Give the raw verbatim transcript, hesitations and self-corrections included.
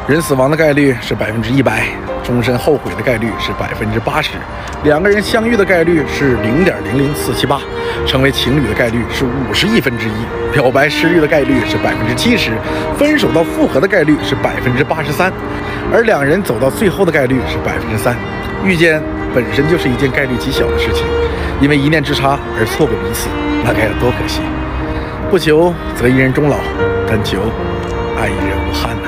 人死亡的概率是百分之一百，终身后悔的概率是百分之八十，两个人相遇的概率是零点零零四七八，成为情侣的概率是五十亿分之一，表白失利的概率是百分之七十，分手到复合的概率是百分之八十三，而两人走到最后的概率是百分之三。遇见本身就是一件概率极小的事情，因为一念之差而错过彼此，那该有多可惜。不求择一人终老，但求爱一人无憾。